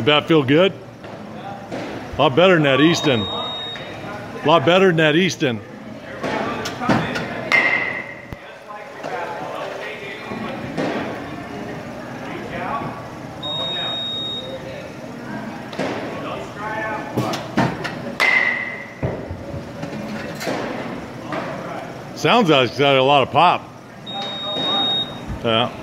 The bat feel good? A lot better than that Easton. A lot better than that Easton. Sounds like it's got a lot of pop. Yeah.